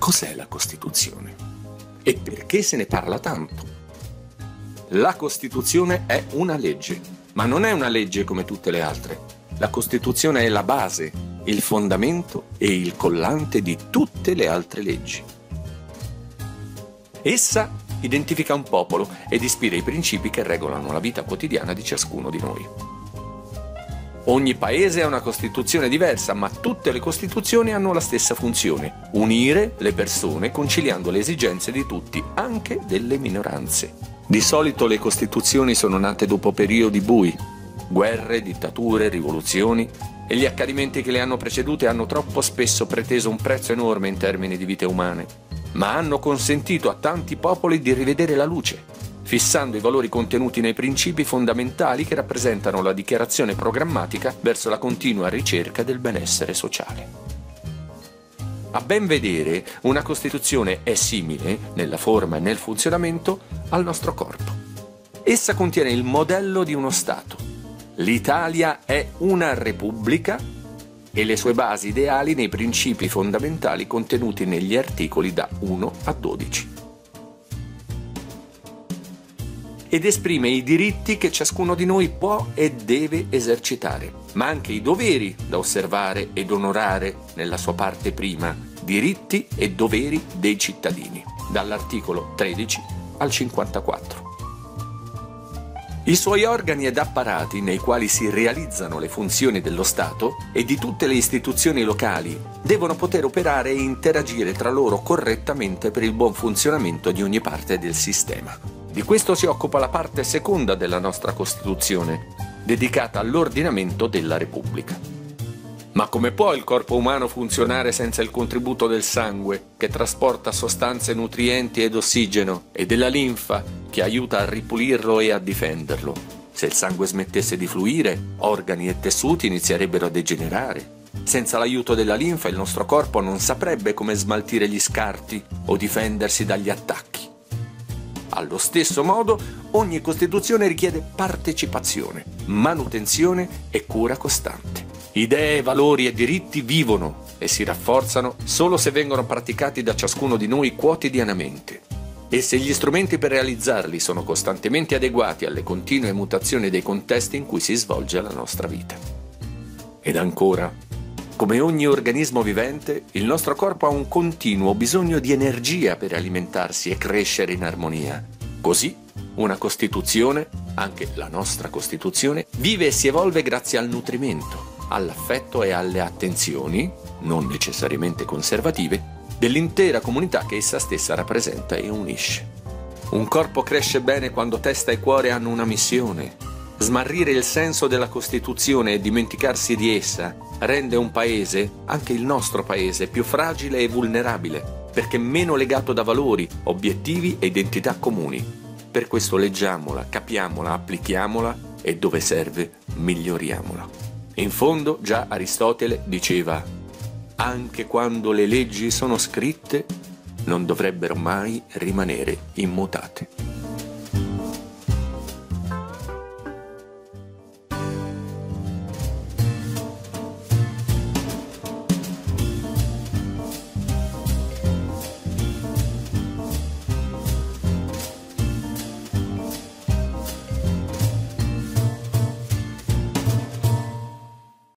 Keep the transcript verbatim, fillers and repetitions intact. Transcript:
Cos'è la Costituzione? E perché se ne parla tanto? La Costituzione è una legge, ma non è una legge come tutte le altre. La Costituzione è la base, il fondamento e il collante di tutte le altre leggi. Essa identifica un popolo ed ispira i principi che regolano la vita quotidiana di ciascuno di noi. Ogni paese ha una Costituzione diversa, ma tutte le Costituzioni hanno la stessa funzione: unire le persone conciliando le esigenze di tutti, anche delle minoranze. Di solito le Costituzioni sono nate dopo periodi bui, guerre, dittature, rivoluzioni, e gli accadimenti che le hanno precedute hanno troppo spesso preteso un prezzo enorme in termini di vite umane, ma hanno consentito a tanti popoli di rivedere la luce, fissando i valori contenuti nei principi fondamentali che rappresentano la dichiarazione programmatica verso la continua ricerca del benessere sociale. A ben vedere, una Costituzione è simile, nella forma e nel funzionamento, al nostro corpo. Essa contiene il modello di uno Stato. L'Italia è una repubblica e le sue basi ideali nei principi fondamentali contenuti negli articoli da uno a dodici. Ed esprime i diritti che ciascuno di noi può e deve esercitare, ma anche i doveri da osservare ed onorare nella sua parte prima, diritti e doveri dei cittadini, dall'articolo tredici al cinquantaquattro. I suoi organi ed apparati nei quali si realizzano le funzioni dello Stato e di tutte le istituzioni locali devono poter operare e interagire tra loro correttamente per il buon funzionamento di ogni parte del sistema. Di questo si occupa la parte seconda della nostra Costituzione, dedicata all'ordinamento della Repubblica. Ma come può il corpo umano funzionare senza il contributo del sangue, che trasporta sostanze nutrienti ed ossigeno, e della linfa, che aiuta a ripulirlo e a difenderlo? Se il sangue smettesse di fluire, organi e tessuti inizierebbero a degenerare. Senza l'aiuto della linfa il nostro corpo non saprebbe come smaltire gli scarti o difendersi dagli attacchi. Allo stesso modo, ogni Costituzione richiede partecipazione, manutenzione e cura costante. Idee, valori e diritti vivono e si rafforzano solo se vengono praticati da ciascuno di noi quotidianamente. E se gli strumenti per realizzarli sono costantemente adeguati alle continue mutazioni dei contesti in cui si svolge la nostra vita. Ed ancora, come ogni organismo vivente, il nostro corpo ha un continuo bisogno di energia per alimentarsi e crescere in armonia. Così, una Costituzione, anche la nostra Costituzione, vive e si evolve grazie al nutrimento, all'affetto e alle attenzioni, non necessariamente conservative, dell'intera comunità che essa stessa rappresenta e unisce. Un corpo cresce bene quando testa e cuore hanno una missione. Smarrire il senso della Costituzione e dimenticarsi di essa rende un paese, anche il nostro paese, più fragile e vulnerabile, perché meno legato da valori, obiettivi e identità comuni. Per questo leggiamola, capiamola, applichiamola e dove serve miglioriamola. In fondo già Aristotele diceva: anche quando le leggi sono scritte non dovrebbero mai rimanere immutate.